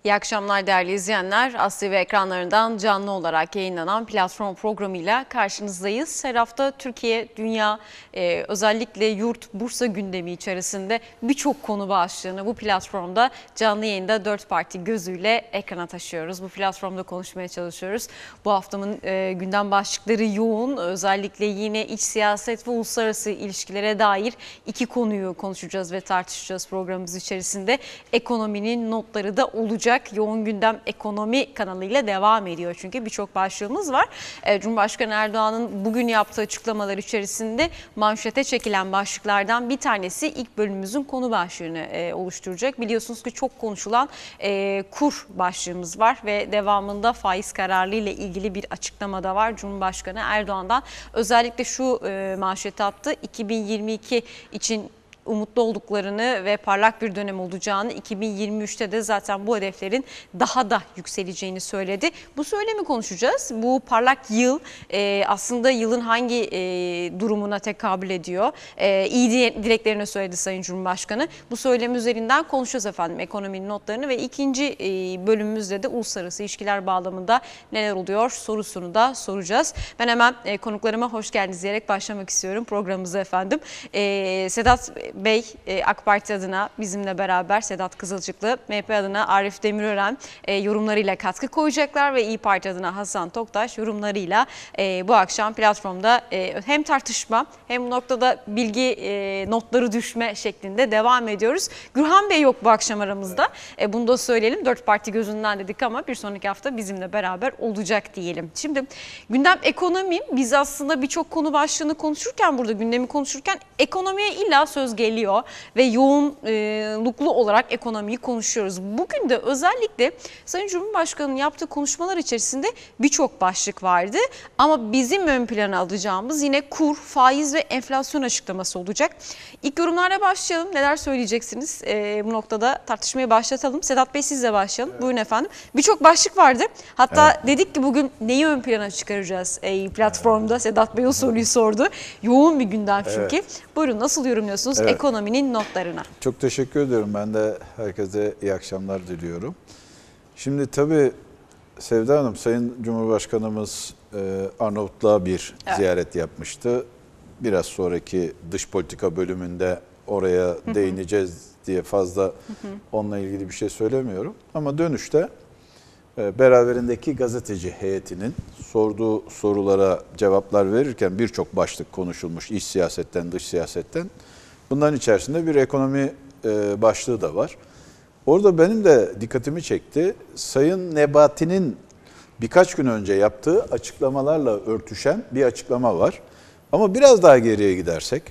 İyi akşamlar değerli izleyenler. Aslı TV ekranlarından canlı olarak yayınlanan platform programıyla karşınızdayız. Her hafta Türkiye, dünya, özellikle yurt, Bursa gündemi içerisinde birçok konu başlığını bu platformda canlı yayında 4 parti gözüyle ekrana taşıyoruz. Bu platformda konuşmaya çalışıyoruz. Bu haftanın gündem başlıkları yoğun. Özellikle yine iç siyaset ve uluslararası ilişkilere dair 2 konuyu konuşacağız ve tartışacağız programımız içerisinde. Ekonominin notları da olacak. Yoğun gündem ekonomi kanalıyla devam ediyor çünkü birçok başlığımız var. Cumhurbaşkanı Erdoğan'ın bugün yaptığı açıklamalar içerisinde manşete çekilen başlıklardan bir tanesi ilk bölümümüzün konu başlığını oluşturacak. Biliyorsunuz ki çok konuşulan kur başlığımız var ve devamında faiz kararı ile ilgili bir açıklama da var Cumhurbaşkanı Erdoğan'dan. Özellikle şu manşeti attı: 2022 için umutlu olduklarını ve parlak bir dönem olacağını, 2023'te de zaten bu hedeflerin daha da yükseleceğini söyledi. Bu söylemi konuşacağız. Bu parlak yıl aslında yılın hangi durumuna tekabül ediyor? İyi dileklerini söyledi Sayın Cumhurbaşkanı. Bu söylem üzerinden konuşacağız efendim ekonominin notlarını ve ikinci bölümümüzde de uluslararası ilişkiler bağlamında neler oluyor sorusunu da soracağız. Ben hemen konuklarıma hoş geldiniz diyerek başlamak istiyorum programımıza efendim. Sedat Bey AK Parti adına bizimle beraber, Sedat Kızılcıklı, MHP adına Arif Demirören yorumlarıyla katkı koyacaklar ve İYİ Parti adına Hasan Toktaş yorumlarıyla bu akşam platformda hem tartışma hem bu noktada bilgi notları düşme şeklinde devam ediyoruz. Gürhan Bey yok bu akşam aramızda. Bunu da söyleyelim. 4 parti gözünden dedik ama bir sonraki hafta bizimle beraber olacak diyelim. Şimdi gündem ekonomi. Biz aslında birçok konu başlığını konuşurken, burada gündemi konuşurken ekonomiye illa söz geliyor ve yoğunluklu olarak ekonomiyi konuşuyoruz. Bugün de özellikle Sayın Cumhurbaşkanı'nın yaptığı konuşmalar içerisinde birçok başlık vardı. Ama bizim ön plana alacağımız yine kur, faiz ve enflasyon açıklaması olacak. İlk yorumlarla başlayalım. Neler söyleyeceksiniz? Bu noktada tartışmaya başlatalım. Sedat Bey sizle başlayalım. Evet. Buyurun efendim. Birçok başlık vardı. Hatta evet, dedik ki bugün neyi ön plana çıkaracağız platformda? Evet. Sedat Bey o soruyu sordu. Yoğun bir gündem çünkü. Evet. Buyurun, nasıl yorumluyorsunuz ekonominin notlarına? Çok teşekkür ediyorum. Ben de herkese iyi akşamlar diliyorum. Şimdi tabii Sevda Hanım, Sayın Cumhurbaşkanımız Arnavutluğa bir ziyaret yapmıştı. Biraz sonraki dış politika bölümünde oraya değineceğiz diye fazla onunla ilgili bir şey söylemiyorum. Ama dönüşte beraberindeki gazeteci heyetinin sorduğu sorulara cevaplar verirken birçok başlık konuşulmuş, iç siyasetten, dış siyasetten. Bunların içerisinde bir ekonomi başlığı da var. Orada benim de dikkatimi çekti. Sayın Nebati'nin birkaç gün önce yaptığı açıklamalarla örtüşen bir açıklama var. Ama biraz daha geriye gidersek,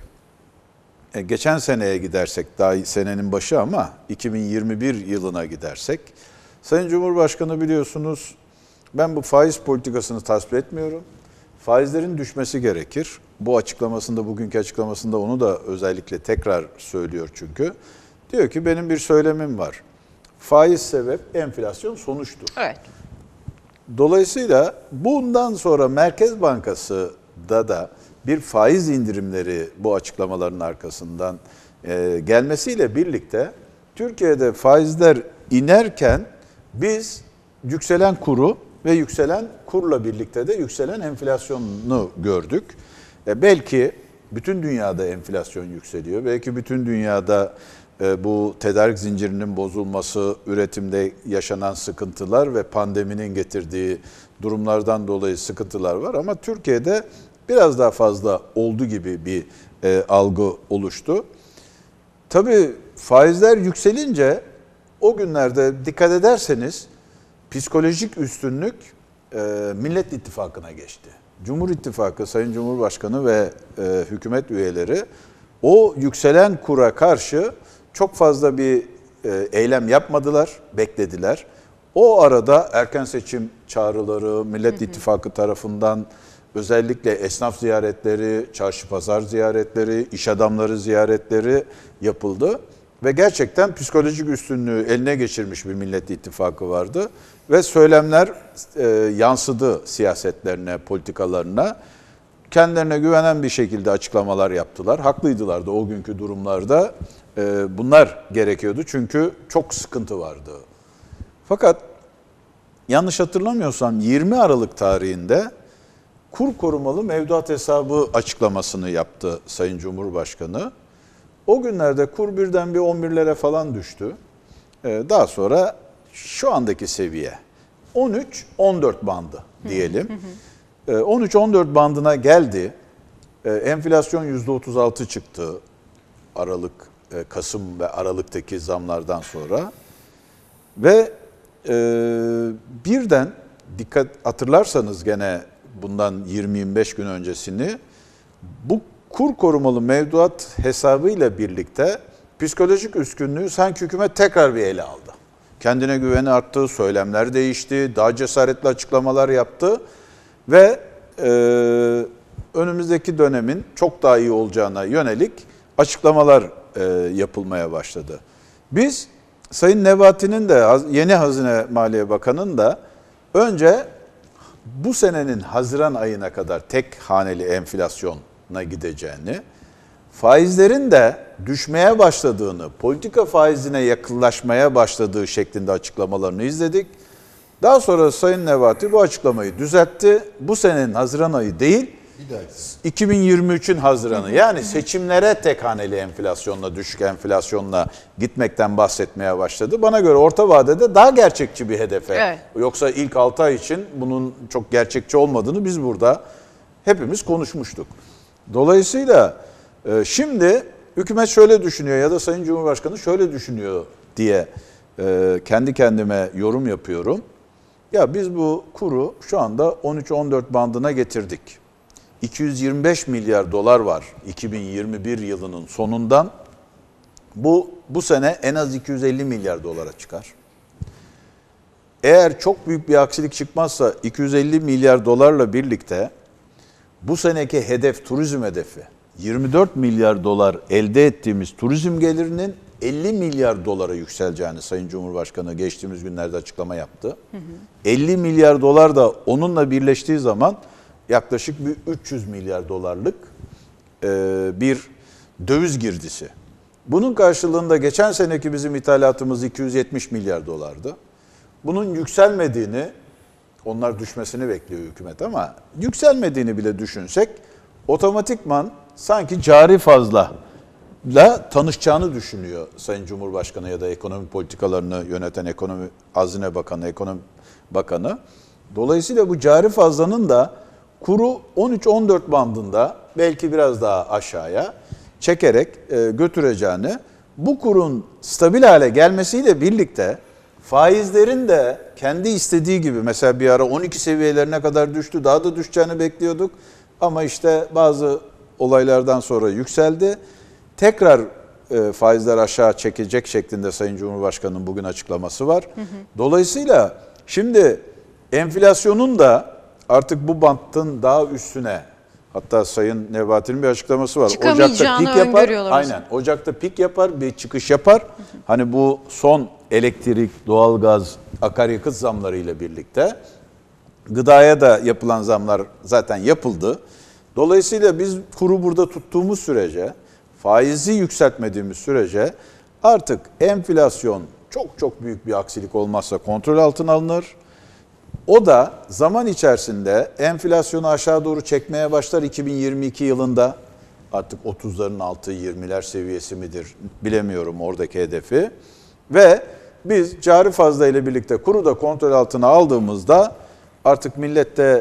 geçen seneye gidersek, daha senenin başı ama 2021 yılına gidersek, Sayın Cumhurbaşkanı biliyorsunuz, ben bu faiz politikasını tasvip etmiyorum. Faizlerin düşmesi gerekir. Bu açıklamasında, bugünkü açıklamasında onu da özellikle tekrar söylüyor çünkü. Diyor ki benim bir söylemim var. Faiz sebep, enflasyon sonuçtur. Evet. Dolayısıyla bundan sonra Merkez Bankası da bir faiz indirimleri bu açıklamaların arkasından gelmesiyle birlikte Türkiye'de faizler inerken biz yükselen kuru ve yükselen kurla birlikte de yükselen enflasyonu gördük. Belki bütün dünyada enflasyon yükseliyor. Belki bütün dünyada bu tedarik zincirinin bozulması, üretimde yaşanan sıkıntılar ve pandeminin getirdiği durumlardan dolayı sıkıntılar var. Ama Türkiye'de biraz daha fazla oldu gibi bir algı oluştu. Tabii faizler yükselince o günlerde dikkat ederseniz psikolojik üstünlük Millet İttifakı'na geçti. Cumhur İttifakı, Sayın Cumhurbaşkanı ve hükümet üyeleri o yükselen kura karşı çok fazla bir eylem yapmadılar, beklediler. O arada erken seçim çağrıları, Millet İttifakı tarafından özellikle esnaf ziyaretleri, çarşı pazar ziyaretleri, iş adamları ziyaretleri yapıldı. Ve gerçekten psikolojik üstünlüğü eline geçirmiş bir Millet İttifakı vardı. Ve söylemler yansıdı siyasetlerine, politikalarına. Kendilerine güvenen bir şekilde açıklamalar yaptılar. Haklıydılar da o günkü durumlarda. Bunlar gerekiyordu çünkü çok sıkıntı vardı. Fakat yanlış hatırlamıyorsam 20 Aralık tarihinde kur korumalı mevduat hesabı açıklamasını yaptı Sayın Cumhurbaşkanı. O günlerde kur birden bir 11'lere falan düştü. Daha sonra şu andaki seviye 13-14 bandı diyelim. 13-14 bandına geldi. Enflasyon %36 çıktı Aralık, Kasım ve Aralık'taki zamlardan sonra. Ve birden dikkat hatırlarsanız gene bundan 20-25 gün öncesini bu kur korumalı mevduat hesabıyla birlikte psikolojik üstünlüğü sanki hükümet tekrar bir ele aldı. Kendine güveni arttı, söylemler değişti, daha cesaretli açıklamalar yaptı ve önümüzdeki dönemin çok daha iyi olacağına yönelik açıklamalar yapılmaya başladı. Biz Sayın Nebati'nin de yeni Hazine Maliye Bakanı'nın da önce bu senenin Haziran ayına kadar tek haneli enflasyona gideceğini, faizlerin de düşmeye başladığını, politika faizine yakınlaşmaya başladığı şeklinde açıklamalarını izledik. Daha sonra Sayın Nebati bu açıklamayı düzeltti. Bu senenin Haziran ayı değil, 2023'ün Haziran'ı, yani seçimlere tek haneli enflasyonla, düşük enflasyonla gitmekten bahsetmeye başladı. Bana göre orta vadede daha gerçekçi bir hedefe. Evet. Yoksa ilk 6 ay için bunun çok gerçekçi olmadığını biz burada hepimiz konuşmuştuk. Dolayısıyla şimdi hükümet şöyle düşünüyor ya da Sayın Cumhurbaşkanı şöyle düşünüyor diye kendi kendime yorum yapıyorum. Ya biz bu kuru şu anda 13-14 bandına getirdik. 225 milyar dolar var 2021 yılının sonundan. Bu sene en az 250 milyar dolara çıkar. Eğer çok büyük bir aksilik çıkmazsa 250 milyar dolarla birlikte bu seneki hedef, turizm hedefi 24 milyar dolar elde ettiğimiz turizm gelirinin 50 milyar dolara yükseleceğini Sayın Cumhurbaşkanı geçtiğimiz günlerde açıklama yaptı. 50 milyar dolar da onunla birleştiği zaman yaklaşık bir 300 milyar dolarlık bir döviz girdisi. Bunun karşılığında geçen seneki bizim ithalatımız 270 milyar dolardı. Bunun yükselmediğini, onlar düşmesini bekliyor hükümet ama yükselmediğini bile düşünsek otomatikman sanki cari fazlayla tanışacağını düşünüyor Sayın Cumhurbaşkanı ya da ekonomi politikalarını yöneten Ekonomi Hazine Bakanı, Ekonomi Bakanı. Dolayısıyla bu cari fazlanın da kuru 13-14 bandında belki biraz daha aşağıya çekerek götüreceğini, bu kurun stabil hale gelmesiyle birlikte faizlerin de kendi istediği gibi, mesela bir ara 12 seviyelerine kadar düştü, daha da düşeceğini bekliyorduk ama işte bazı olaylardan sonra yükseldi. Tekrar faizler aşağı çekecek şeklinde Sayın Cumhurbaşkanı'nın bugün açıklaması var. Dolayısıyla şimdi enflasyonun da artık bu bantın daha üstüne, hatta Sayın Nebati'nin bir açıklaması var. Ocak'ta pik yapar. Aynen. Ocak'ta pik yapar, bir çıkış yapar. Hani bu son elektrik, doğalgaz, akaryakıt zamlarıyla birlikte gıdaya da yapılan zamlar zaten yapıldı. Dolayısıyla biz kuru burada tuttuğumuz sürece, faizi yükseltmediğimiz sürece artık enflasyon çok büyük bir aksilik olmazsa kontrol altına alınır. O da zaman içerisinde enflasyonu aşağı doğru çekmeye başlar 2022 yılında. Artık 30'ların altı 20'ler seviyesi midir bilemiyorum oradaki hedefi. Ve biz cari fazla ile birlikte kuru da kontrol altına aldığımızda artık millette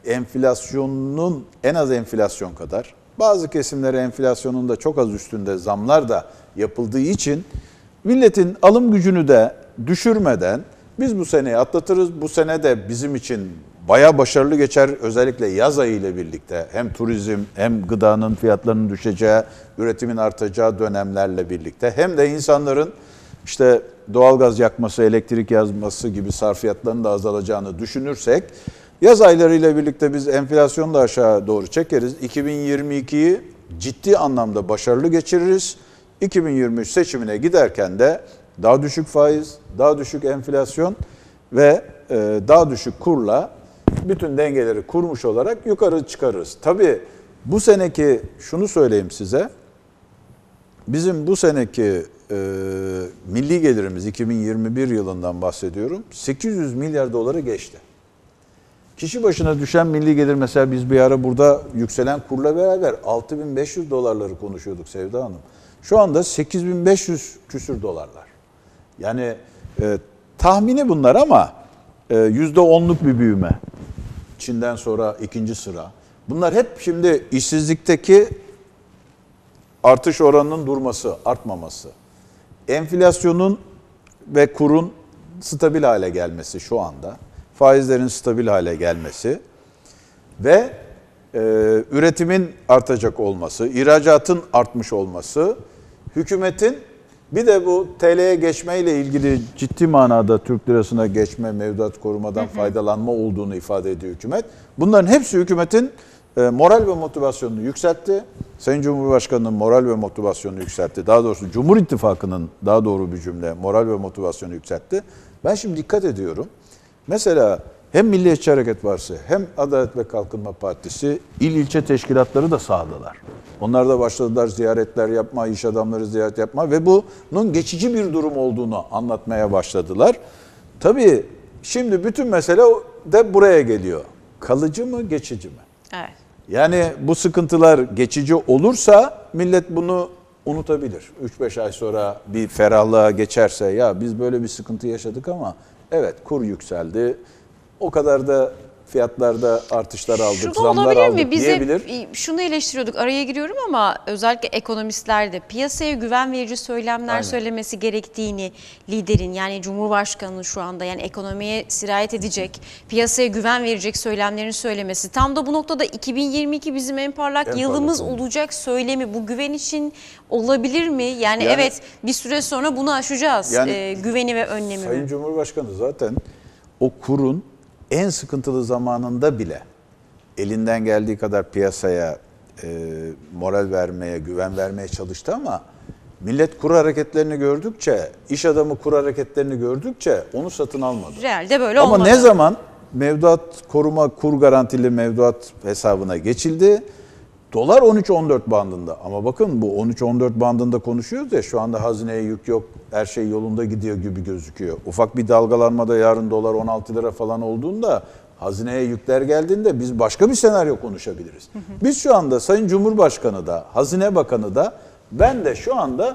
enflasyonun en az enflasyon kadar, bazı kesimlere enflasyonun da çok az üstünde zamlar da yapıldığı için milletin alım gücünü de düşürmeden biz bu seneyi atlatırız. Bu sene de bizim için bayağı başarılı geçer. Özellikle yaz ayı ile birlikte hem turizm hem gıdanın fiyatlarının düşeceği, üretimin artacağı dönemlerle birlikte hem de insanların işte doğalgaz yakması, elektrik yakması gibi sarfiyatlarının da azalacağını düşünürsek yaz aylarıyla birlikte biz enflasyonu da aşağı doğru çekeriz. 2022'yi ciddi anlamda başarılı geçiririz. 2023 seçimine giderken de daha düşük faiz, daha düşük enflasyon ve daha düşük kurla bütün dengeleri kurmuş olarak yukarı çıkarırız. Tabii bu seneki şunu söyleyeyim size, bizim bu seneki milli gelirimiz 2021 yılından bahsediyorum 800 milyar doları geçti. Kişi başına düşen milli gelir mesela biz bir ara burada yükselen kurla beraber 6.500 dolarları konuşuyorduk Sevda Hanım. Şu anda 8.500 küsür dolarlar. Yani tahmini bunlar ama %10'luk bir büyüme. Çin'den sonra ikinci sıra. Bunlar hep şimdi işsizlikteki artış oranının durması, artmaması. Enflasyonun ve kurun stabil hale gelmesi şu anda. Faizlerin stabil hale gelmesi ve üretimin artacak olması, ihracatın artmış olması, hükümetin bir de bu TL'ye geçmeyle ilgili ciddi manada Türk lirasına geçme, mevduat korumadan faydalanma olduğunu ifade ediyor hükümet. Bunların hepsi hükümetin moral ve motivasyonunu yükseltti. Sayın Cumhurbaşkanı'nın moral ve motivasyonunu yükseltti. Daha doğrusu Cumhur İttifakı'nın daha doğru bir cümle moral ve motivasyonu yükseltti. Ben şimdi dikkat ediyorum. Mesela hem Milliyetçi Hareket Partisi hem Adalet ve Kalkınma Partisi il ilçe teşkilatları da sahadalar. Onlar da başladılar ziyaretler yapma, iş adamları ziyaret yapma ve bunun geçici bir durum olduğunu anlatmaya başladılar. Tabii şimdi bütün mesele de buraya geliyor. Kalıcı mı, geçici mi? Evet. Yani bu sıkıntılar geçici olursa millet bunu unutabilir. 3-5 ay sonra bir ferahlığa geçerse ya biz böyle bir sıkıntı yaşadık ama evet kur yükseldi. O kadar da fiyatlarda artışlar aldık, Şu da zamlar olabilir aldık mi? Biz diyebilir. şunu eleştiriyorduk, araya giriyorum ama özellikle ekonomistler de piyasaya güven verici söylemler Aynen. söylemesi gerektiğini liderin yani Cumhurbaşkanı'nın şu anda yani ekonomiye sirayet edecek, piyasaya güven verecek söylemlerini söylemesi. Tam da bu noktada 2022 bizim en parlak yılımız olacak söylemi bu güven için olabilir mi? Yani evet bir süre sonra bunu aşacağız güveni ve önlemini. Sayın Cumhurbaşkanı zaten o kurun en sıkıntılı zamanında bile elinden geldiği kadar piyasaya moral vermeye, güven vermeye çalıştı ama millet kur hareketlerini gördükçe, iş adamı kur hareketlerini gördükçe onu satın almadı. Realde böyle ama olmadı. ne zaman mevduat koruma, kur garantili mevduat hesabına geçildi? Dolar 13-14 bandında ama bakın bu 13-14 bandında konuşuyoruz ya şu anda hazineye yük yok, her şey yolunda gidiyor gibi gözüküyor. Ufak bir dalgalanmada yarın dolar 16 lira falan olduğunda hazineye yükler geldiğinde biz başka bir senaryo konuşabiliriz. Biz şu anda Sayın Cumhurbaşkanı da, Hazine Bakanı da ben de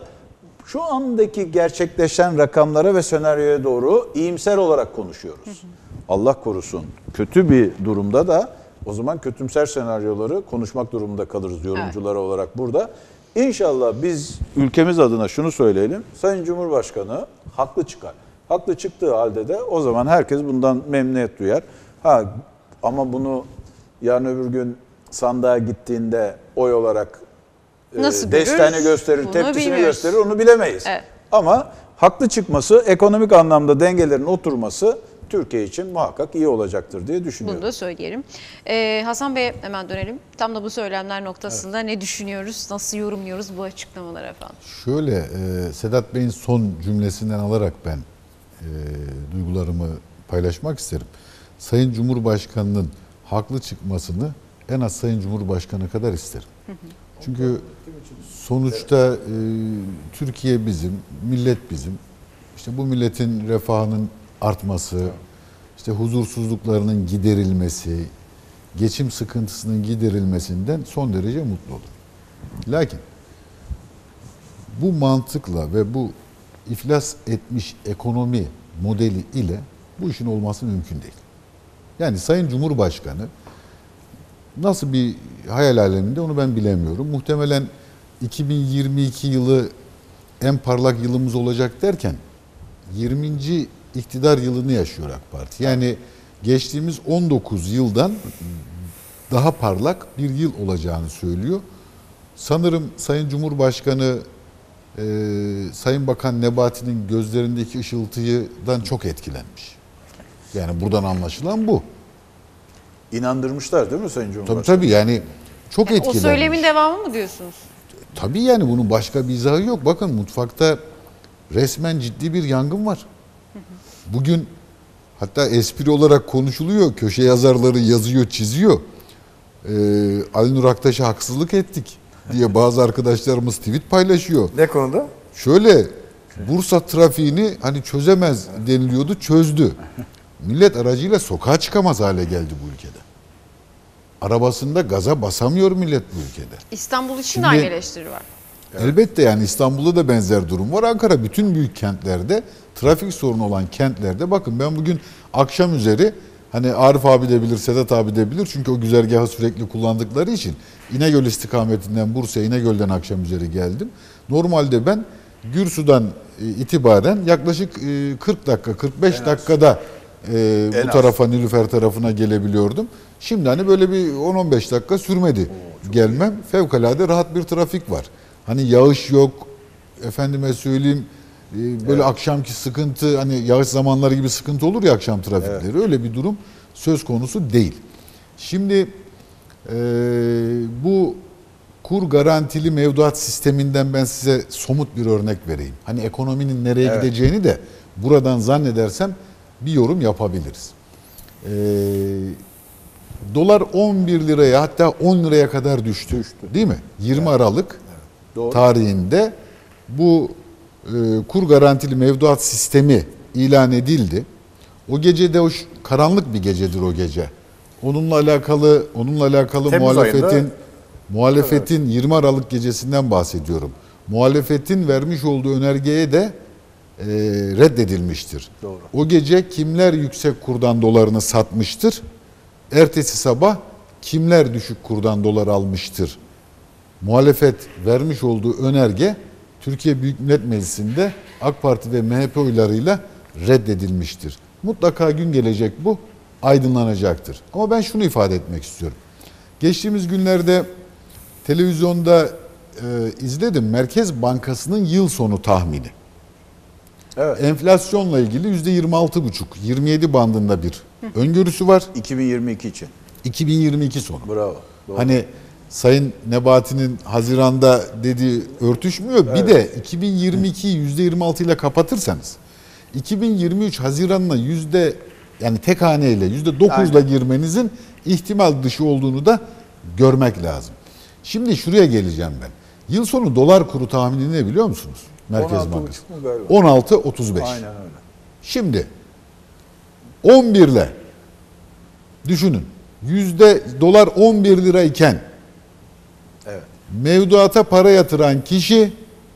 şu andaki gerçekleşen rakamlara ve senaryoya doğru iyimser olarak konuşuyoruz. Allah korusun kötü bir durumda da o zaman kötümser senaryoları konuşmak durumunda kalırız yorumcular olarak burada. İnşallah biz ülkemiz adına şunu söyleyelim. Sayın Cumhurbaşkanı haklı çıkar. Haklı çıktığı halde de o zaman herkes bundan memnuniyet duyar. Ama bunu yarın öbür gün sandığa gittiğinde oy olarak desteğini gösterir, tepkisini gösterir onu bilemeyiz. Evet. Ama haklı çıkması, ekonomik anlamda dengelerin oturması Türkiye için muhakkak iyi olacaktır diye düşünüyorum. Bunu da söyleyelim. Hasan Bey'e hemen dönelim. Tam da bu söylemler noktasında ne düşünüyoruz, nasıl yorumluyoruz bu açıklamaları efendim? Şöyle, Sedat Bey'in son cümlesinden alarak ben duygularımı paylaşmak isterim. Sayın Cumhurbaşkanı'nın haklı çıkmasını en az Sayın Cumhurbaşkanı kadar isterim. Çünkü sonuçta Türkiye bizim, millet bizim. İşte bu milletin refahının artması, işte huzursuzluklarının giderilmesi, geçim sıkıntısının giderilmesinden son derece mutlu olur. Lakin bu mantıkla ve bu iflas etmiş ekonomi modeli ile bu işin olması mümkün değil. Yani Sayın Cumhurbaşkanı nasıl bir hayal aleminde onu ben bilemiyorum. Muhtemelen 2022 yılı en parlak yılımız olacak derken 20. iktidar yılını yaşıyor AK Parti. Yani geçtiğimiz 19 yıldan daha parlak bir yıl olacağını söylüyor. Sanırım Sayın Cumhurbaşkanı Sayın Bakan Nebati'nin gözlerindeki ışıltıdan çok etkilenmiş. Yani buradan anlaşılan bu. İnandırmışlar değil mi Sayın Cumhurbaşkanı? Tabii yani çok etkilenmiş. O söylemin devamı mı diyorsunuz? Tabii yani bunun başka bir izahı yok. Bakın mutfakta resmen ciddi bir yangın var. Bugün hatta espri olarak konuşuluyor. Köşe yazarları yazıyor, çiziyor. Ali Nur Aktaş'a haksızlık ettik. diye bazı arkadaşlarımız tweet paylaşıyor. Ne konuda? Şöyle, Bursa trafiğini hani çözemez deniliyordu, çözdü. Millet aracıyla sokağa çıkamaz hale geldi bu ülkede. Arabasında gaza basamıyor millet bu ülkede. İstanbul için Şimdi- de aynı eleştiri var. Elbette yani İstanbul'da da benzer durum var. Ankara bütün büyük kentlerde, trafik sorunu olan kentlerde, bakın ben bugün akşam üzeri, hani Arif abi de bilir, Sedat abi de bilir çünkü o güzergahı sürekli kullandıkları için İnegöl istikametinden Bursa'ya, İnegöl'den akşam üzeri geldim. Normalde ben Gürsu'dan itibaren yaklaşık 40 dakika, 45 dakikada bu tarafa, Nilüfer tarafına gelebiliyordum. Şimdi hani böyle bir 10-15 dakika sürmedi gelmem. Fevkalade rahat bir trafik var. Hani yağış yok, efendime söyleyeyim böyle akşamki sıkıntı, hani yağış zamanları gibi sıkıntı olur ya akşam trafikleri, öyle bir durum söz konusu değil. Şimdi bu kur garantili mevduat sisteminden ben size somut bir örnek vereyim. Hani ekonominin nereye gideceğini de buradan zannedersem bir yorum yapabiliriz. Dolar 11 liraya, hatta 10 liraya kadar düştü. Değil mi? 20 Aralık Doğru. tarihinde bu kur garantili mevduat sistemi ilan edildi. O gecede karanlık bir gecedir o gece. Onunla alakalı Temmuz muhalefetin 20 Aralık gecesinden bahsediyorum. Muhalefetin vermiş olduğu önergeye de reddedilmiştir. Doğru. O gece kimler yüksek kurdan dolarını satmıştır? Ertesi sabah kimler düşük kurdan dolar almıştır? Muhalefet vermiş olduğu önerge Türkiye Büyük Millet Meclisi'nde AK Parti ve MHP oylarıyla reddedilmiştir. Mutlaka gün gelecek, bu aydınlanacaktır. Ama ben şunu ifade etmek istiyorum. Geçtiğimiz günlerde televizyonda izledim, Merkez Bankası'nın yıl sonu tahmini. Evet. Enflasyonla ilgili %26,5-27 bandında bir öngörüsü var. 2022 için. 2022 sonu. Bravo. Doğru. Hani Sayın Nebati'nin Haziran'da dediği örtüşmüyor. Bir de 2022'yi %26 ile kapatırsanız 2023 Haziran'la yani tek haneyle %9'la girmenizin ihtimal dışı olduğunu da görmek lazım. Şimdi şuraya geleceğim ben. Yıl sonu dolar kuru tahmini ne biliyor musunuz? Merkez 16,5 Bankası. mu galiba? 16.35. Aynen öyle. Şimdi 11 ile düşünün. Dolar 11 lira iken Evet. mevduata para yatıran kişi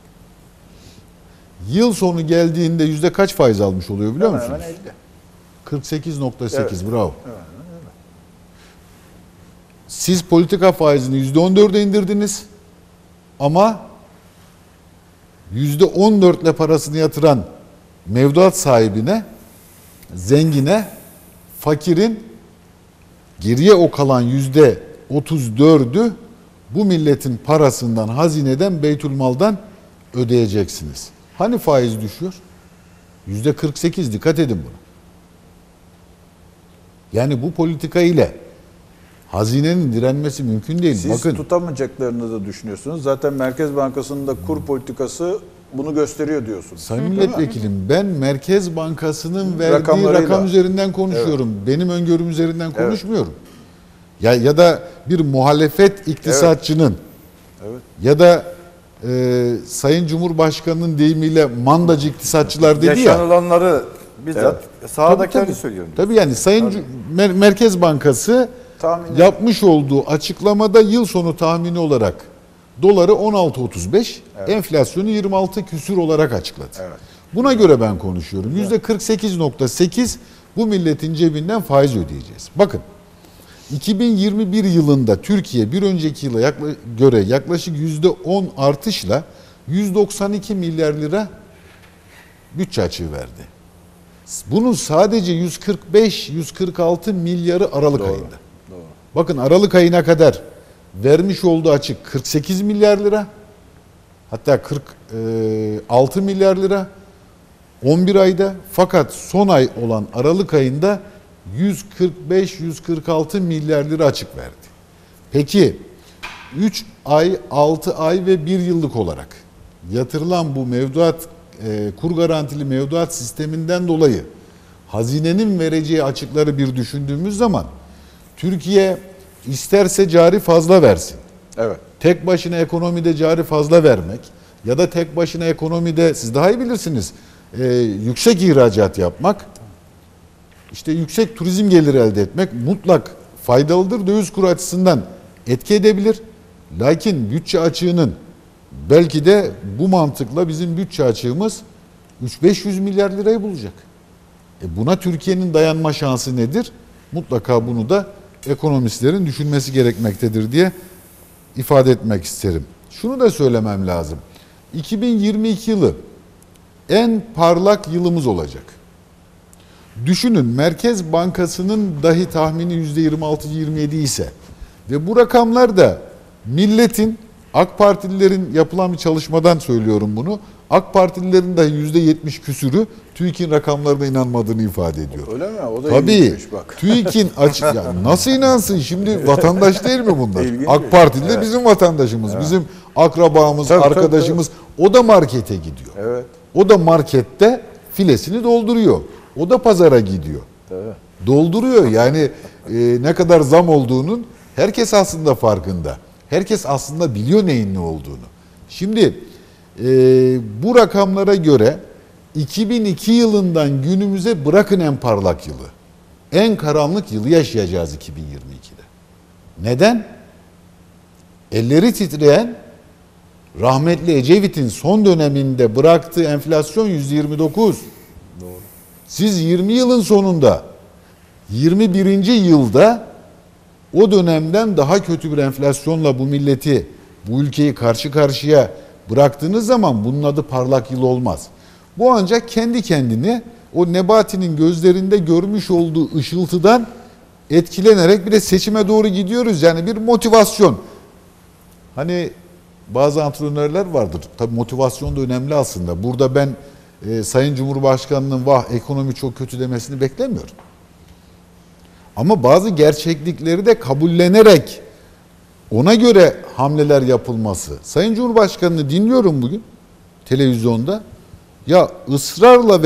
yıl sonu geldiğinde yüzde kaç faiz almış oluyor biliyor Hemen musunuz? hemen 48,8. Evet. Bravo. Siz politika faizini %14'e indirdiniz ama %14 ile parasını yatıran mevduat sahibine, zengine, fakirin geriye o kalan %34'ü bu milletin parasından, hazineden, Beytülmal'dan ödeyeceksiniz. Hani faiz düşüyor? %48, dikkat edin buna. Yani bu politika ile hazinenin direnmesi mümkün değil. Siz Bakın, tutamayacaklarını da düşünüyorsunuz. Zaten Merkez Bankası'nın da kur politikası bunu gösteriyor diyorsunuz. Sayın Milletvekilim, ben Merkez Bankası'nın verdiği Rakamlarıyla. rakam üzerinden konuşuyorum. Benim öngörüm üzerinden konuşmuyorum. Ya da bir muhalefet iktisatçının ya da Sayın Cumhurbaşkanı'nın deyimiyle mandacı iktisatçılar dedi ya. Yaşanılanları bizzat sahadakileri söylüyorum. Tabii yani Sayın Merkez Bankası Tahmin yapmış olduğu açıklamada yıl sonu tahmini olarak doları 16.35, enflasyonu 26 küsür olarak açıkladı. Evet. Buna göre ben konuşuyorum. %48,8 bu milletin cebinden faiz ödeyeceğiz. Bakın 2021 yılında Türkiye bir önceki yıla göre yaklaşık %10 artışla 192 milyar lira bütçe açığı verdi. Bunun sadece 145-146 milyarı Aralık ayında. Doğru. Bakın Aralık ayına kadar vermiş olduğu açık 48 milyar lira, hatta 46 milyar lira 11 ayda, fakat son ay olan Aralık ayında 145-146 milyar lira açık verdi. Peki 3 ay, 6 ay ve 1 yıllık olarak yatırılan bu mevduat, kur garantili mevduat sisteminden dolayı hazinenin vereceği açıkları bir düşündüğümüz zaman Türkiye isterse cari fazla versin. Evet. tek başına ekonomide cari fazla vermek ya da tek başına ekonomide siz daha iyi bilirsiniz yüksek ihracat yapmak, işte yüksek turizm geliri elde etmek mutlak faydalıdır. Döviz kuru açısından etki edebilir. Lakin bütçe açığının belki de bu mantıkla bizim bütçe açığımız 300-500 milyar lirayı bulacak. Buna Türkiye'nin dayanma şansı nedir? Mutlaka bunu da ekonomistlerin düşünmesi gerekmektedir diye ifade etmek isterim. Şunu da söylemem lazım. 2022 yılı en parlak yılımız olacak. Düşünün, Merkez Bankası'nın dahi tahmini %26-27 ise ve bu rakamlar da milletin, AK Partililerin yapılan bir çalışmadan söylüyorum bunu, AK Partililerin dahi %70 küsürü TÜİK'in rakamlarına inanmadığını ifade ediyor. Öyle mi? O da Tabii ilginçmiş bak. TÜİK'in ya nasıl inansın şimdi, vatandaş değil mi bunlar? İlginç. AK Partili de bizim vatandaşımız, bizim akrabamız, Tabii, arkadaşımız. O da markete gidiyor. Evet. O da markette filesini dolduruyor. O da pazara gidiyor. Tabii. Dolduruyor. Yani ne kadar zam olduğunun herkes aslında farkında. Herkes aslında biliyor neyin ne olduğunu. Şimdi bu rakamlara göre 2002 yılından günümüze bırakın en parlak yılı, en karanlık yılı yaşayacağız 2022'de. Neden? Elleri titreyen rahmetli Ecevit'in son döneminde bıraktığı enflasyon %29. Doğru. Siz 20 yılın sonunda 21. yılda o dönemden daha kötü bir enflasyonla bu milleti, bu ülkeyi karşı karşıya bıraktığınız zaman bunun adı parlak yıl olmaz. Bu ancak kendi kendini o Nebati'nin gözlerinde görmüş olduğu ışıltıdan etkilenerek bir de seçime doğru gidiyoruz. Yani bir motivasyon. Hani bazı antrenörler vardır. Tabii motivasyon da önemli aslında. Burada ben Sayın Cumhurbaşkanı'nın vah ekonomi çok kötü demesini beklemiyorum. Ama bazı gerçeklikleri de kabullenerek ona göre hamleler yapılması. Sayın Cumhurbaşkanı'nı dinliyorum bugün televizyonda. Ya ısrarla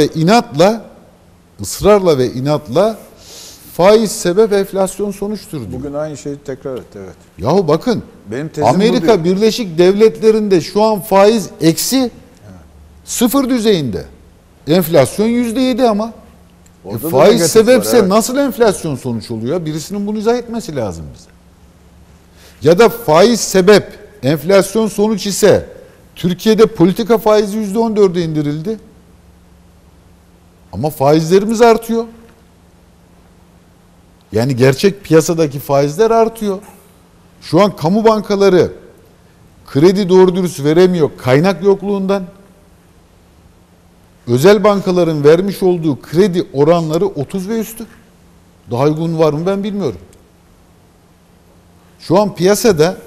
ve inatla faiz sebep enflasyon sonuçtur diyor. Bugün aynı şeyi tekrar etti, evet. Yahu bakın, Benim tezim bu Amerika diyor. Birleşik Devletleri'nde şu an faiz eksi 0 düzeyinde. Enflasyon %7 ama. Orada da Faiz negatif sebepse var, evet. nasıl enflasyon sonuç oluyor? Birisinin bunu izah etmesi lazım bize. Ya da faiz sebep, enflasyon sonuç ise Türkiye'de politika faizi %14'e indirildi. Ama faizlerimiz artıyor. Yani gerçek piyasadaki faizler artıyor. Şu an kamu bankaları kredi doğru dürüst veremiyor kaynak yokluğundan. Özel bankaların vermiş olduğu kredi oranları 30 ve üstü. Daha uygun var mı ben bilmiyorum. Şu an piyasada,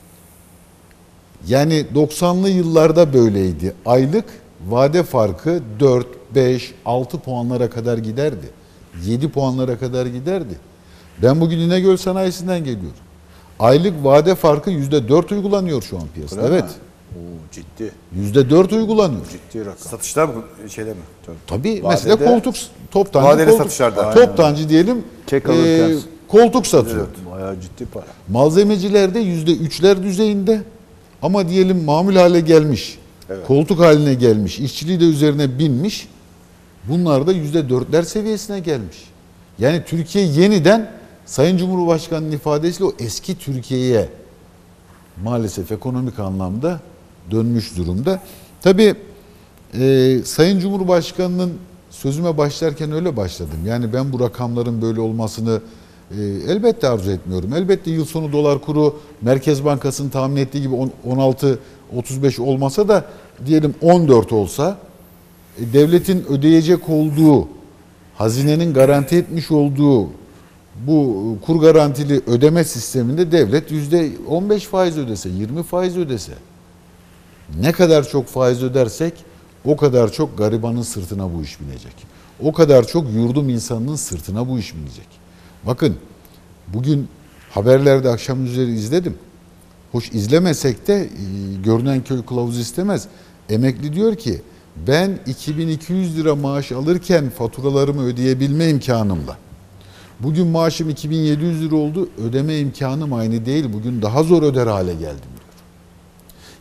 yani 90'lı yıllarda böyleydi. Aylık vade farkı 4, 5, 6 puanlara kadar giderdi. 7 puanlara kadar giderdi. Ben bugün İnegöl Sanayisi'nden geliyorum. Aylık vade farkı %4 uygulanıyor şu an piyasada. Öyle Evet. mi? Oo, ciddi. %4 uygulanıyor. Ciddi rakam. Satışlar mı şeyler mi? Tabii Vadede- mesela koltuk, toptancı Vadeli koltuk. satışlarda. Toptancı diyelim Çek alırken. koltuk satıyor. Bayağı ciddi para. Malzemecilerde %3'ler düzeyinde, ama diyelim mamul hale gelmiş, Evet. koltuk haline gelmiş, işçiliği de üzerine binmiş, bunlar da %4'ler seviyesine gelmiş. Yani Türkiye yeniden Sayın Cumhurbaşkanı'nın ifadesiyle o eski Türkiye'ye maalesef ekonomik anlamda dönmüş durumda. Tabii Sayın Cumhurbaşkanı'nın sözüme başlarken öyle başladım. Yani ben bu rakamların böyle olmasını elbette arzu etmiyorum. Elbette yıl sonu dolar kuru Merkez Bankası'nın tahmin ettiği gibi 16-35 olmasa da diyelim 14 olsa, devletin ödeyecek olduğu, hazinenin garanti etmiş olduğu bu kur garantili ödeme sisteminde devlet %15 faiz ödese, 20 faiz ödese, ne kadar çok faiz ödersek o kadar çok garibanın sırtına bu iş binecek. O kadar çok yurdum insanının sırtına bu iş binecek. Bakın bugün haberlerde akşam üzeri izledim. Hoş izlemesek de görünen köy kılavuz istemez. Emekli diyor ki ben 2200 lira maaş alırken faturalarımı ödeyebilme imkanımla, bugün maaşım 2700 lira oldu, ödeme imkanım aynı değil. Bugün daha zor öder hale geldim diyor.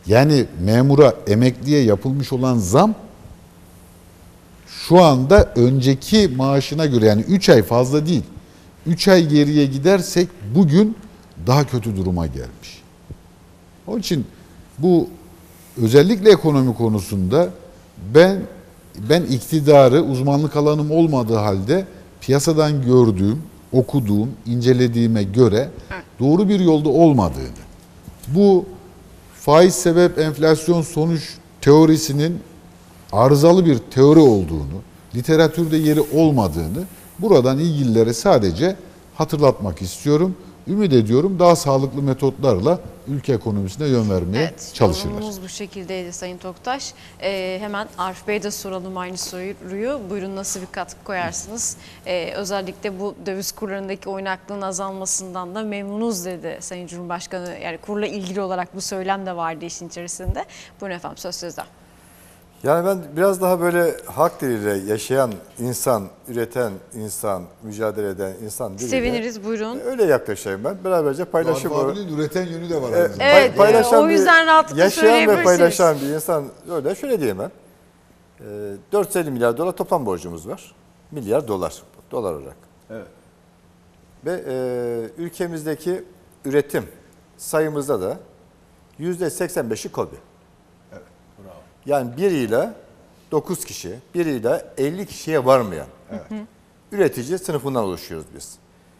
Yani memura, emekliye yapılmış olan zam şu anda önceki maaşına göre, yani 3 ay fazla değil. 3 ay geriye gidersek bugün daha kötü duruma gelmiş. Onun için bu özellikle ekonomi konusunda ben iktidarı, uzmanlık alanım olmadığı halde piyasadan gördüğüm, okuduğum, incelediğime göre doğru bir yolda olmadığını, bu faiz sebep enflasyon sonuç teorisinin arızalı bir teori olduğunu, literatürde yeri olmadığını buradan ilgililere sadece hatırlatmak istiyorum. Ümit ediyorum daha sağlıklı metotlarla ülke ekonomisine yön vermeye çalışırlar. Yorumumuz bu şekildeydi Sayın Toktaş. Hemen Arif Bey'e de soralım aynı soruyu. Buyurun, nasıl bir katkı koyarsınız? Özellikle bu döviz kurlarındaki oynaklığın azalmasından da memnunuz dedi Sayın Cumhurbaşkanı. Yani kurla ilgili olarak bu söylem de vardı işin içerisinde. Buyurun efendim, söz sizde. Yani ben biraz daha böyle halk diliyle yaşayan insan, üreten insan, mücadele eden insan diliyle Seviniriz, buyurun. öyle yaklaşayım ben. Beraberce paylaşım Arif abinin üreten yönü de var. Evet, paylaşan o yüzden rahatlıkla yaşayan ve söyleyebilirsiniz. paylaşan bir insan öyle şöyle diyeyim ben. 450 milyar dolar toplam borcumuz var. Milyar dolar olarak. Evet. Ve ülkemizdeki üretim sayımızda da %85'i KOBİ. Evet, bravo. Yani 1 ile 9 kişi, 1 ile 50 kişiye varmayan üretici sınıfından oluşuyoruz biz.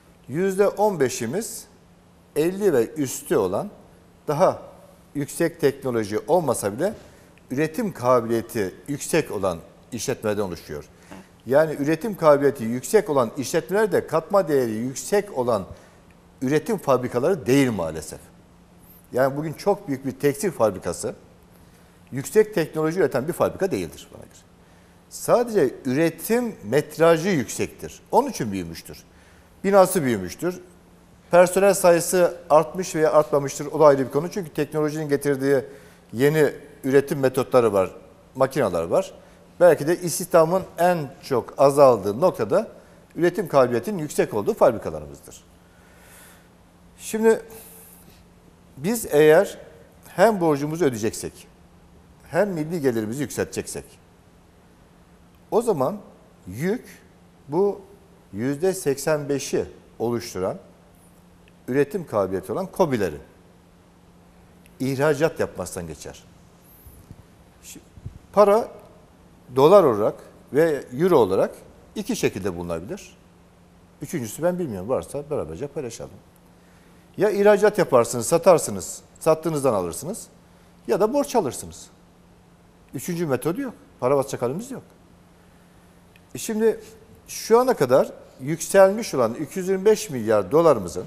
%15'imiz 50 ve üstü olan, daha yüksek teknoloji olmasa bile üretim kabiliyeti yüksek olan işletmelerden oluşuyor. Yani üretim kabiliyeti yüksek olan işletmeler de katma değeri yüksek olan üretim fabrikaları değil maalesef. Yani bugün çok büyük bir tekstil fabrikası yüksek teknoloji üreten bir fabrika değildir bana göre. Sadece üretim metrajı yüksektir. Onun için büyümüştür. Binası büyümüştür. Personel sayısı artmış veya artmamıştır. O da ayrı bir konu. Çünkü teknolojinin getirdiği yeni üretim metotları var, makineler var. Belki de istihdamın en çok azaldığı noktada üretim kabiliyetinin yüksek olduğu fabrikalarımızdır. Şimdi biz eğer hem borcumuzu ödeyeceksek, hem milli gelirimizi yükselteceksek, o zaman yük bu %85'i oluşturan üretim kabiliyeti olan KOBİ'lerin ihracat yapmasından geçer. Para dolar olarak ve euro olarak iki şekilde bulunabilir. Üçüncüsü ben bilmiyorum, varsa beraberce paylaşalım. Ya ihracat yaparsınız, satarsınız, sattığınızdan alırsınız ya da borç alırsınız. Üçüncü metodu yok. Para basacak halimiz yok. Şimdi şu ana kadar yükselmiş olan 225 milyar dolarımızın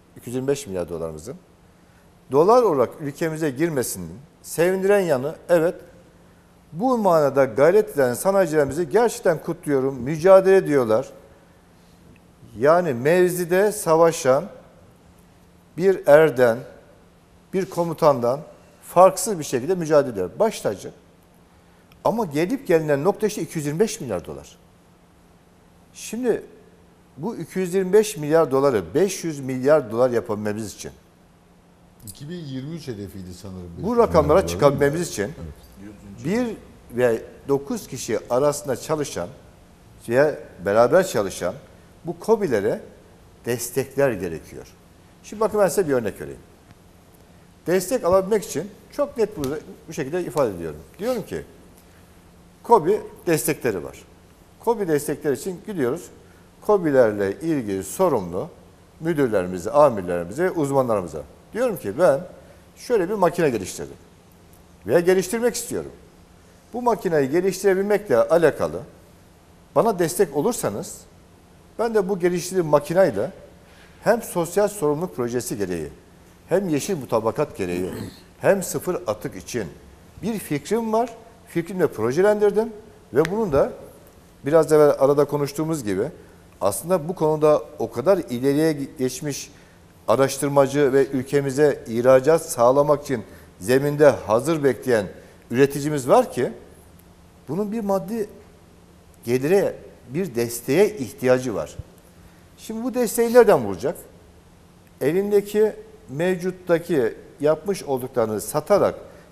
dolar olarak ülkemize girmesinin sevindiren yanı, evet, bu manada gayret eden sanayicilerimizi gerçekten kutluyorum. Mücadele ediyorlar. Yani mevzide savaşan bir erden, bir komutandan farksız bir şekilde mücadele ediyor. Baş tacı. Ama gelip gelinen nokta işte 225 milyar dolar. Şimdi bu 225 milyar doları 500 milyar dolar yapabilmemiz için, 2023 hedefiydi sanırım. bu rakamlara çıkabilmemiz için 1 ve 9 kişi arasında çalışan veya beraber çalışan bu KOBİ'lere destekler gerekiyor. Şimdi bakın ben size bir örnek vereyim. Destek alabilmek için çok net bu şekilde ifade ediyorum. Diyorum ki KOBİ destekleri var. KOBİ destekleri için gidiyoruz. KOBİ'lerle ilgili sorumlu müdürlerimize, amirlerimize ve uzmanlarımıza diyorum ki ben şöyle bir makine geliştirdim veya geliştirmek istiyorum. Bu makineyi geliştirebilmekle alakalı bana destek olursanız ben de bu geliştirdiğim makineyle hem sosyal sorumluluk projesi gereği, hem yeşil mutabakat gereği, hem sıfır atık için bir fikrim var. Fikrimle projelendirdim ve bunun da biraz evvel arada konuştuğumuz gibi aslında bu konuda o kadar ileriye geçmiş araştırmacı ve ülkemize ihracat sağlamak için zeminde hazır bekleyen üreticimiz var ki bunun bir maddi gelire, bir desteğe ihtiyacı var. Şimdi bu desteği nereden bulacak? Elindeki mevcuttaki yapmış olduklarını satarak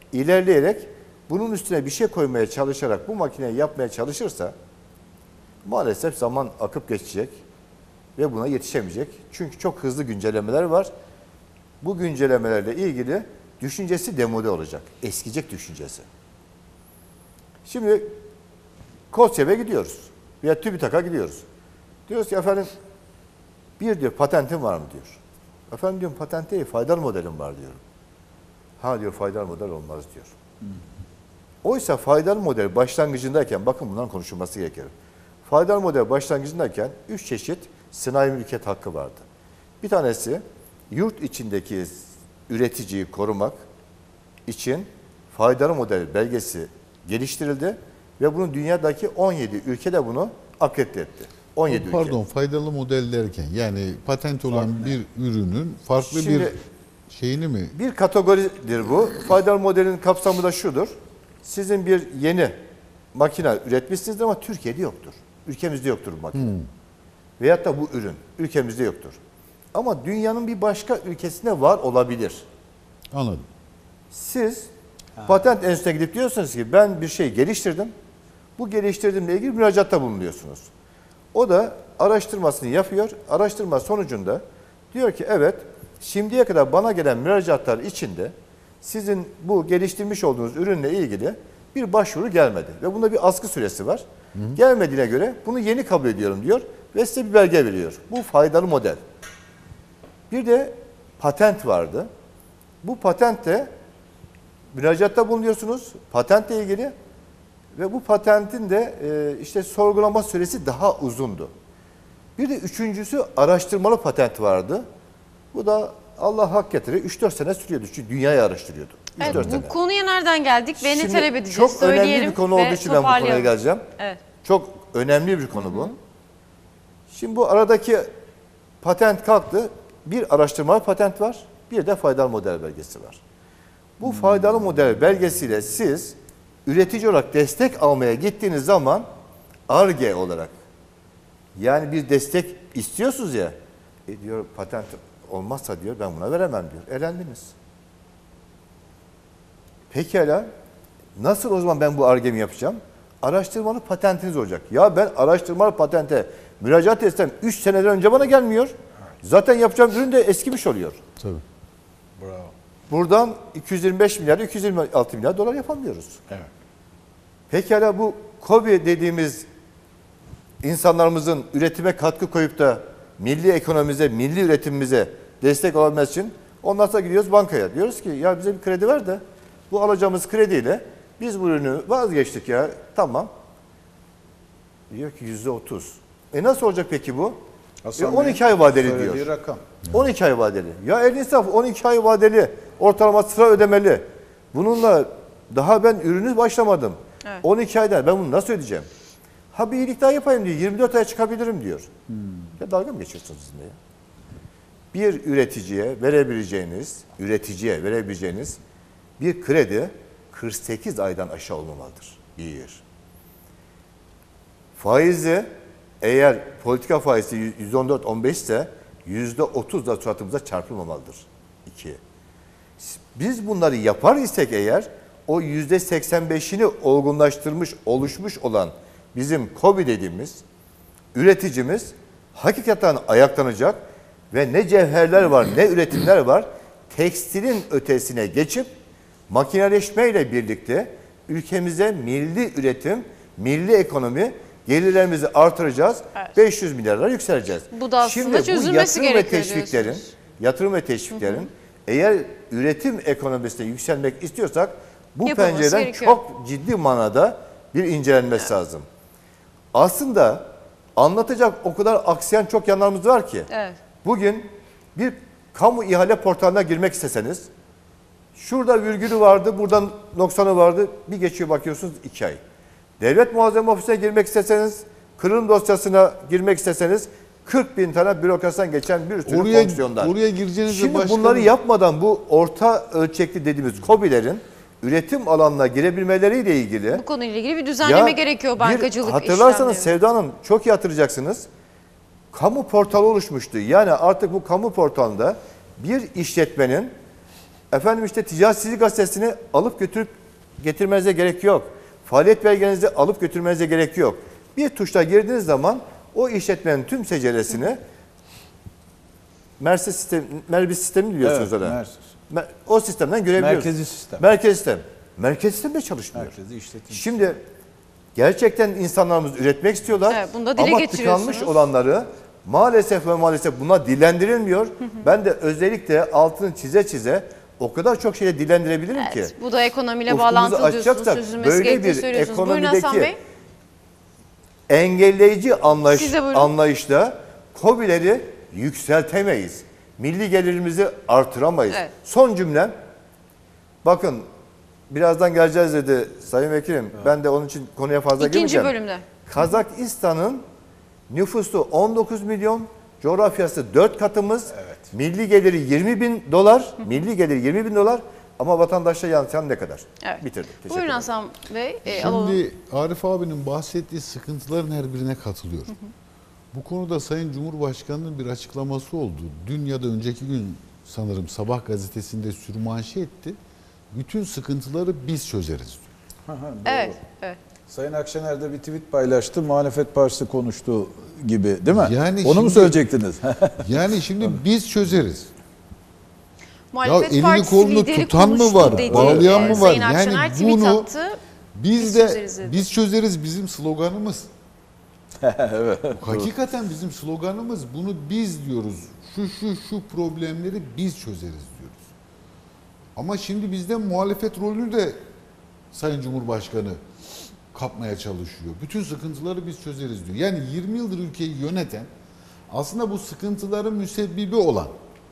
ilerleyerek bunun üstüne bir şey koymaya çalışarak bu makineyi yapmaya çalışırsa maalesef zaman akıp geçecek ve buna yetişemeyecek. Çünkü çok hızlı güncellemeler var. Bu güncellemelerle ilgili düşüncesi demode olacak. Eskiyecek düşüncesi. Şimdi KOSGEB'e gidiyoruz. Veya TÜBİTAK'a gidiyoruz. Diyoruz ki efendim bir diyor patentin var mı diyor. Efendim diyorum patent değil, faydalı modelim var diyorum. Ha diyor faydalı model olmaz diyor. Oysa faydalı model başlangıcındayken, bakın bundan konuşulması gerekir. Faydalı model başlangıcındayken 3 çeşit sınai mülkiyet hakkı vardı. Bir tanesi yurt içindeki üreticiyi korumak için faydalı model belgesi geliştirildi ve bunu dünyadaki 17 ülkede bunu akredite etti. 17 ülke. Pardon, faydalı model derken yani patent olan bir ürünün farklı Şimdi, bir şeyini mi? Bir kategoridir bu. Faydalı modelin kapsamı da şudur. Sizin bir yeni makine üretmişsinizdir ama Türkiye'de yoktur. Ülkemizde yoktur bu makine. Veyahut da bu ürün ülkemizde yoktur. Ama dünyanın bir başka ülkesinde var olabilir. Anladım. Siz patent enstitüsüne gidip diyorsunuz ki ben bir şey geliştirdim. Bu geliştirdiğimle ilgili müracaatta bulunuyorsunuz. O da araştırmasını yapıyor. Araştırma sonucunda diyor ki evet şimdiye kadar bana gelen müracaatlar içinde sizin bu geliştirmiş olduğunuz ürünle ilgili bir başvuru gelmedi. Ve bunda bir askı süresi var. Gelmediğine göre bunu yeni kabul ediyorum diyor ve size bir belge veriyor. Bu faydalı model. Bir de patent vardı. Bu patentte müracaatta bulunuyorsunuz. Patentle ilgili ve bu patentin de işte sorgulama süresi daha uzundu. Bir de üçüncüsü araştırmalı patent vardı. Bu da Allah hak getirir 3-4 sene sürüyordu. Çünkü dünyayı araştırıyordu. 3-4 Evet, sene. bu konuya nereden geldik ve ne Şimdi talep edeceğiz çok söyleyelim önemli bir konu olduğu için ben bu konuya toparlayalım. geleceğim. Evet. Çok önemli bir konu bu. Şimdi bu aradaki patent kalktı. Bir araştırmalı patent var. Bir de faydalı model belgesi var. Bu faydalı model belgesiyle siz üretici olarak destek almaya gittiğiniz zaman Ar-Ge olarak yani bir destek istiyorsunuz ya diyor patent olmazsa diyor ben buna veremem diyor. Elendiniz. Pekala nasıl o zaman ben bu Ar-Ge'mi yapacağım? Araştırmalı patentiniz olacak. Ya ben araştırmalı patente müracaat etsem 3 seneden önce bana gelmiyor. Zaten yapacağım ürün de eskimiş oluyor. Tabii. Bravo. Buradan 225 milyar, 226 milyar dolar yapamıyoruz. Evet. Pekala bu KOBİ dediğimiz insanlarımızın üretime katkı koyup da milli ekonomimize, milli üretimimize destek olabilmesi için ondan sonra gidiyoruz bankaya. Diyoruz ki ya bize bir kredi ver de bu alacağımız krediyle biz bu ürünü vazgeçtik ya tamam. Diyor ki %30. Nasıl olacak peki bu? Hasan 12 Bey'in ay vadeli söylediği diyor. rakam. 12 ay vadeli. Ya el insaf 12 ay vadeli ortalama sıra ödemeli. Bununla daha ben ürünü başlamadım. Evet. 12 ayda ben bunu nasıl ödeyeceğim? Ha bir iyilik daha yapayım diyor. 24 aya çıkabilirim diyor. Ya dalga mı geçiyorsunuz sizinle ya? Bir üreticiye verebileceğiniz bir kredi 48 aydan aşağı olmamalıdır. Bir. Faizi eğer politika faizi %14-15 ise %30 da suratımıza çarpılmamalıdır. 2. Biz bunları yapar isek eğer o %85'ini oluşmuş olan bizim KOBİ dediğimiz üreticimiz hakikaten ayaklanacak ve ne cevherler var ne üretimler var tekstilin ötesine geçip makineleşmeyle birlikte ülkemize milli üretim, milli ekonomi gelirlerimizi artıracağız. Evet. 500 milyarlara yükseleceğiz. Bu da aslında Şimdi bu çözülmesi gerekiyor diyorsunuz. yatırım ve teşviklerin eğer üretim ekonomisine yükselmek istiyorsak bu Yapılması pencereden gerekiyor. çok ciddi manada bir incelenmesi lazım. Aslında anlatacak o kadar aksayan çok yanlarımız var ki. Evet. Bugün bir kamu ihale portalına girmek isteseniz şurada virgülü vardı, buradan noksanı vardı. Bir geçiyor bakıyorsunuz 2 ay. Devlet Muhasebe Ofisi'ne girmek isteseniz, kırılım dosyasına girmek isteseniz 40 bin tane bürokrasiden geçen bir sürü fonksiyonlar. Oraya gireceğinizde Şimdi başkanım, bunları yapmadan bu orta ölçekli dediğimiz KOBİ'lerin üretim alanına girebilmeleriyle ilgili Bu konuyla ilgili bir düzenleme gerekiyor bankacılık hatırlarsanız işlemlerinde. Sevda Hanım çok iyi hatırlayacaksınız. Kamu portalı oluşmuştu. Yani artık bu kamu portalında bir işletmenin Efendim işte Ticaret Sicil Gazetesi'ni alıp götürüp getirmenize gerek yok. Faaliyet belgenizi alıp götürmenize gerek yok. Bir tuşla girdiğiniz zaman o işletmenin tüm seceresini Merbis sistemi biliyorsunuz Evet, öyle. Mersiz. O sistemden görebiliyorsunuz. Merkezi sistem. Merkezi sistem. Merkezi sistem de çalışmıyor. Merkezi işletim. Şimdi gerçekten insanlarımız üretmek istiyorlar. Evet, bunu da dile ama getiriyorsunuz. tıkanmış olanları maalesef ve maalesef buna dillendirilmiyor. Ben de özellikle altını çize o kadar çok şeyle dillendirebilirim ki. Evet, bu da ekonomiyle Ufkumuzu bağlantılı diyorsunuz, açacaksak çözülmesi böyle gerektiğini bir söylüyorsunuz. Buyurun Hasan ekonomideki Bey. engelleyici Siz de buyurun. anlayışla KOBİ'leri yükseltemeyiz. Milli gelirimizi artıramayız. Evet. Son cümlem, bakın birazdan geleceğiz dedi Sayın Vekilim. Ben de onun için konuya fazla İkinci girmeyeceğim. bölümde. Kazakistan'ın nüfusu 19 milyon, coğrafyası 4 katımız, milli geliri 20 bin dolar, milli geliri 20 bin dolar ama vatandaşa yansıyan ne kadar? Evet. Bitirdim. Teşekkür Buyurun ederim. Hasan Bey. Alalım. Şimdi Arif abinin bahsettiği sıkıntıların her birine katılıyorum. Bu konuda Sayın Cumhurbaşkanı'nın bir açıklaması oldu. Dün ya da önceki gün sanırım Sabah gazetesinde sürmanşe etti. Bütün sıkıntıları biz çözeriz diyor. Doğru. Evet, evet. Sayın Akşener de bir tweet paylaştı. Muhalefet Partisi konuştu gibi değil mi? Yani Onu mu şimdi- söyleyecektiniz? Yani şimdi biz çözeriz. Muhalefet elini Partisi kolunu lideri tutan mı konuştu var, dedi. bağlayan mı var? Sayın Yani Akşener tweet bunu attı. Biz çözeriz de dedi. biz çözeriz bizim sloganımız. Evet. Hakikaten bizim sloganımız, bunu biz diyoruz. Şu problemleri biz çözeriz diyoruz. Ama şimdi bizden muhalefet rolünü de Sayın Cumhurbaşkanı kapmaya çalışıyor. Bütün sıkıntıları biz çözeriz diyor. Yani 20 yıldır ülkeyi yöneten, aslında bu sıkıntıların müsebbibi olan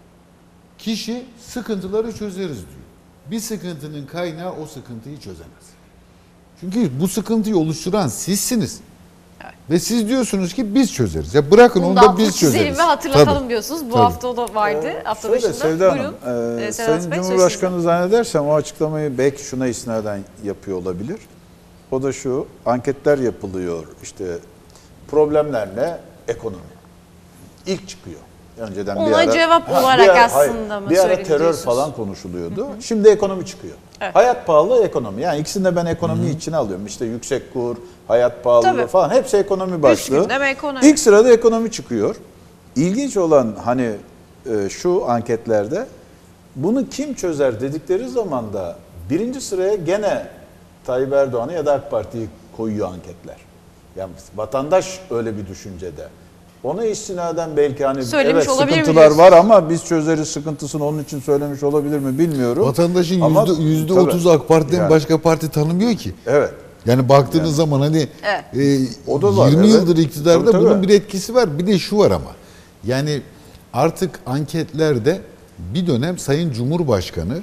kişi sıkıntıları çözeriz diyor. Bir sıkıntının kaynağı o sıkıntıyı çözemez. Çünkü bu sıkıntıyı oluşturan sizsiniz. Ve siz diyorsunuz ki biz çözeriz. Ya bırakın Bunu onu da da altını biz çizelim çözeriz. ve hatırlatalım Tabii. diyorsunuz. Bu Tabii. hafta o da vardı. Hafta Şöyle başında. Sevda Buyurun. Hanım, Sedat Sayın Bey, söz Cumhurbaşkanı zannedersem o açıklamayı belki şuna isnaden yapıyor olabilir. O da şu, anketler yapılıyor, işte problemler ne? Ekonomi. İlk çıkıyor. Önceden Ona cevap olarak aslında mı bir ara söyledi terör diyorsunuz? falan konuşuluyordu. Şimdi ekonomi çıkıyor. Evet. Hayat pahalı, ekonomi. Yani ikisini de ben ekonomi içine alıyorum. İşte yüksek kur, hayat pahalılığı Tabii. falan hepsi ekonomi başlığı. gündem ekonomi. İlk sırada ekonomi çıkıyor. İlginç olan hani şu anketlerde bunu kim çözer dedikleri zaman da birinci sıraya gene Tayyip Erdoğan'ı ya da AK Parti'yi koyuyor anketler. Yani vatandaş öyle bir düşüncede. Ona istinaden belki hani Söylemiş evet olabilir mi sıkıntılar diyorsun? var ama biz çözeriz sıkıntısını onun için söylemiş olabilir mi bilmiyorum. Vatandaşın Ama %30 tabii. AK Parti'den Yani. başka parti tanımıyor ki. Evet. Yani baktığınız zaman hani O da var, 20 evet. yıldır iktidarda Tabii, bunun tabii. bir etkisi var. Bir de şu var ama. Yani artık anketlerde bir dönem Sayın Cumhurbaşkanı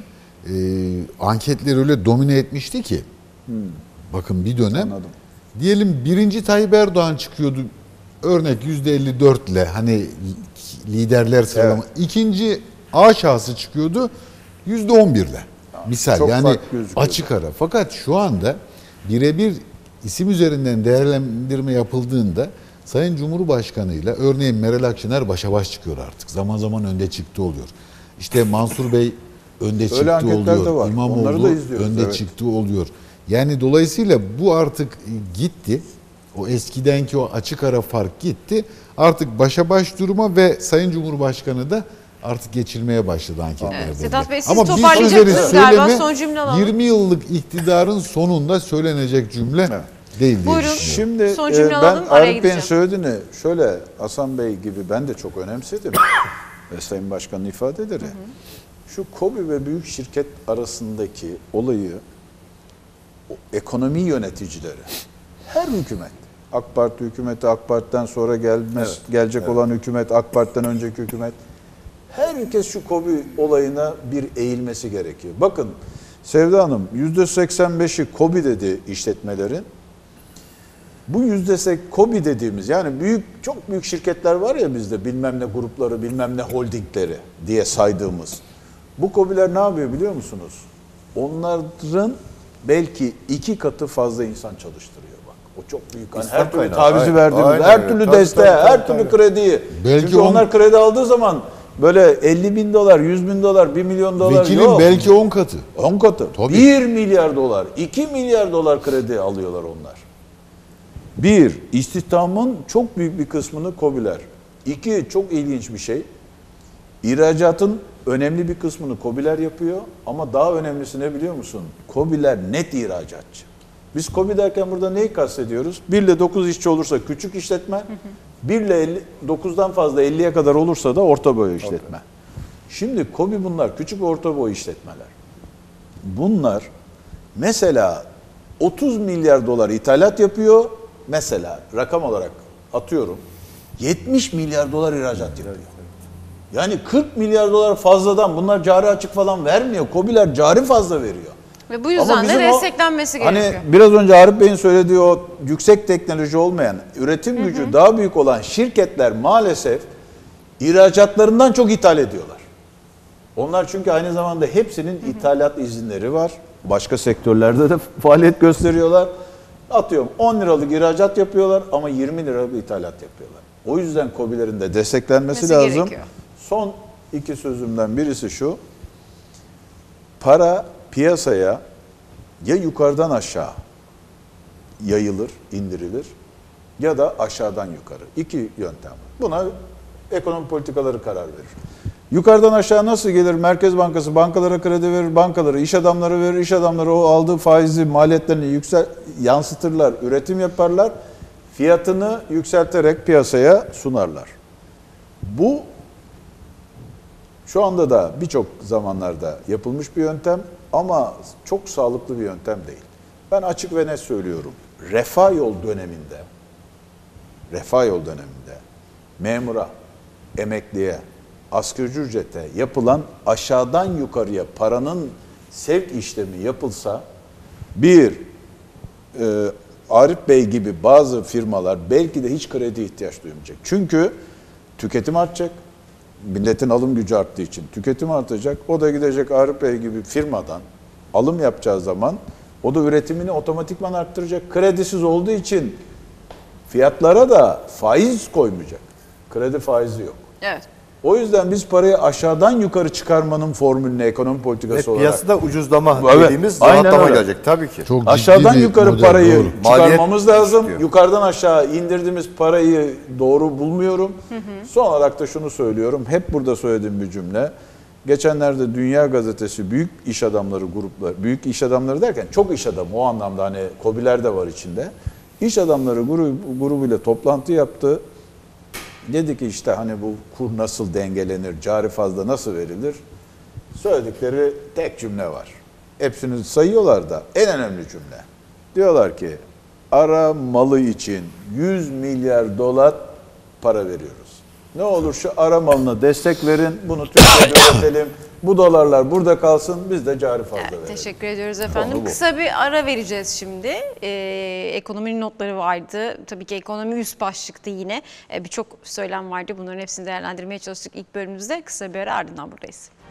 anketleri öyle domine etmişti ki. Bakın bir dönem. Anladım. Diyelim birinci Tayyip Erdoğan çıkıyordu. Örnek %54 ile hani liderler sıralama. İkinci A şahsı çıkıyordu %11 ile. Misal çok yani fark gözüküyor. açık ara. Fakat şu anda birebir isim üzerinden değerlendirme yapıldığında Sayın Cumhurbaşkanı ile örneğin Meral Akşener başa baş çıkıyor artık. Zaman zaman önde çıktı oluyor. İşte Mansur Bey önde çıktı anketler de oluyor. var. Onları İmamoğlu da izliyoruz, önde evet. çıktı oluyor. Yani dolayısıyla bu artık gitti. O eskidenki o açık ara fark gitti. Artık başa baş duruma ve Sayın Cumhurbaşkanı da artık geçilmeye başladı anketlerde. Evet, Sedat Bey, siz Ama biz toparlayacaksınız çözeriz galiba. söylemi Son cümle alalım. 20 yıllık iktidarın sonunda söylenecek cümle Evet. değil diye Buyurun. düşünüyorum. Şimdi Son cümle ben alalım, araya Arif Bey'in gideceğim. söylediğini şöyle Hasan Bey gibi ben de çok önemsedim. ve Sayın Başkan'ın ifadeleri. Şu KOBİ ve büyük şirket arasındaki olayı o ekonomi yöneticileri, her hükümet, AK Parti hükümeti, AK Parti'den sonra gelecek olan hükümet, AK Parti'den önceki hükümet, herkes şu KOBİ olayına bir eğilmesi gerekiyor. Bakın Sevda Hanım %85'i KOBİ dedi işletmelerin. Bu KOBİ dediğimiz yani çok büyük şirketler var ya bizde bilmem ne grupları bilmem ne holdingleri diye saydığımız. Bu KOBİ'ler ne yapıyor biliyor musunuz? Onların belki 2 katı fazla insan çalıştırıyor bak. O çok büyük. Hani her İslam türlü kaynağı. tavizi Aynen, verdiğimiz, aynen her öyle. türlü Tabii, desteğe, tabii, her tabii. türlü krediyi. Belki Çünkü onlar kredi aldığı zaman böyle 50 bin dolar, 100 bin dolar, 1 milyon dolar Vekilin yok. belki 10 katı. 10 katı. Tabii. 1 milyar dolar, 2 milyar dolar kredi alıyorlar onlar. Bir, istihdamın çok büyük bir kısmını KOBİ'ler. İki, çok ilginç bir şey. İhracatın önemli bir kısmını KOBİ'ler yapıyor ama daha önemlisi ne biliyor musun? KOBİ'ler net ihracatçı. Biz KOBİ derken burada neyi kastediyoruz? 1 ile 9 işçi olursa küçük işletme, 1 ile 9'dan fazla 50'ye kadar olursa da orta boy işletme. Şimdi KOBİ bunlar küçük ve orta boy işletmeler. Bunlar mesela 30 milyar dolar ithalat yapıyor. Mesela rakam olarak atıyorum 70 milyar dolar ihracat yapıyor. Yani 40 milyar dolar fazladan, bunlar cari açık falan vermiyor. KOBİ'ler cari fazla veriyor. Ve bu yüzden de desteklenmesi gerekiyor. Hani biraz önce Arif Bey'in söylediği o yüksek teknoloji olmayan, üretim gücü daha büyük olan şirketler maalesef ihracatlarından çok ithal ediyorlar. Onlar çünkü aynı zamanda hepsinin ithalat izinleri var. Başka sektörlerde de faaliyet gösteriyorlar. Atıyorum 10 liralık ihracat yapıyorlar ama 20 liralık ithalat yapıyorlar. O yüzden KOBİ'lerin de desteklenmesi Nesi lazım. gerekiyor? Son iki sözümden birisi şu. Para piyasaya ya yukarıdan aşağı yayılır, indirilir ya da aşağıdan yukarı. İki yöntem var. Buna ekonomi politikaları karar verir. Yukarıdan aşağı nasıl gelir? Merkez Bankası bankalara kredi verir, bankaları iş adamları verir, iş adamları o aldığı faizi maliyetlerini yansıtırlar, üretim yaparlar, fiyatını yükselterek piyasaya sunarlar. Bu şu anda da birçok zamanlarda yapılmış bir yöntem ama çok sağlıklı bir yöntem değil. Ben açık ve net söylüyorum. Refah yol döneminde memura, emekliye, asgari ücrete yapılan aşağıdan yukarıya paranın sevk işlemi yapılsa Arif Bey gibi bazı firmalar belki de hiç kredi ihtiyaç duymayacak. Çünkü tüketim artacak. Milletin alım gücü arttığı için tüketim artacak. O da gidecek Arif Bey gibi firmadan alım yapacağı zaman o da üretimini otomatikman arttıracak. Kredisiz olduğu için fiyatlara da faiz koymayacak. Kredi faizi yok. Evet. O yüzden biz parayı aşağıdan yukarı çıkarmanın formülüne ekonomi politikası Ve olarak... piyasada ucuzlama Evet, dediğimiz aynen rahatlama öyle. gelecek tabii ki. Çok Aşağıdan ciddi bir yukarı model, parayı doğru. çıkarmamız Maliyet lazım. istiyor. Yukarıdan aşağı indirdiğimiz parayı doğru bulmuyorum. Son olarak da şunu söylüyorum. Hep burada söylediğim bir cümle. Geçenlerde Dünya Gazetesi büyük iş adamları grupları, büyük iş adamları derken çok iş adamı o anlamda, hani KOBİ'ler de var içinde. İş adamları grubuyla toplantı yaptı. Dedi ki işte hani bu kur nasıl dengelenir, cari fazla nasıl verilir? Söyledikleri tek cümle var. Hepsini sayıyorlar da en önemli cümle. Diyorlar ki ara malı için 100 milyar dolar para veriyoruz. Ne olur şu ara malına destek verin, bunu Türkiye'de üretelim. Bu dolarlar burada kalsın, biz de cari fazla verelim. Teşekkür ediyoruz efendim. Konu bu. Kısa bir ara vereceğiz şimdi. Ekonominin notları vardı. Tabii ki ekonomi üst başlıktı yine. Birçok söylem vardı. Bunların hepsini değerlendirmeye çalıştık ilk bölümümüzde. Kısa bir ara, ardından buradayız.